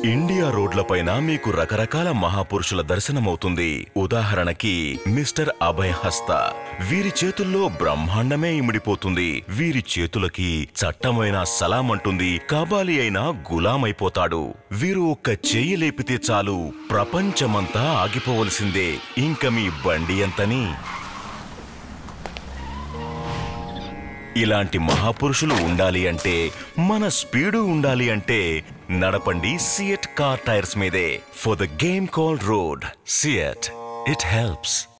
India రోడ్లపైన మీకు రకరకాల మహాపురుషుల దర్శనమవుతుంది. ఉదాహరణకి మిస్టర్ అభయ్ హస్త. వీరి చేతుల్లో బ్రహ్మాండమే ఇమిడిపోతుంది. వీరి చేతులకి చట్టమైన సలాం అంటుంది. కబాలి అయినా గులామైపోతాడు. వీరు ఒక్క చెయ్యి లేపితే చాలు ప్రపంచమంతా ఆగిపోవలసిందే. ఇంక మీ బండి ఎంతని. ఇలాంటి మహాపురుషులు ఉండాలి అంటే, మన స్పీడు ఉండాలి అంటే నడపండి సియట్ కార్ టైర్స్ మీదే. For the game called road, CEAT, it helps.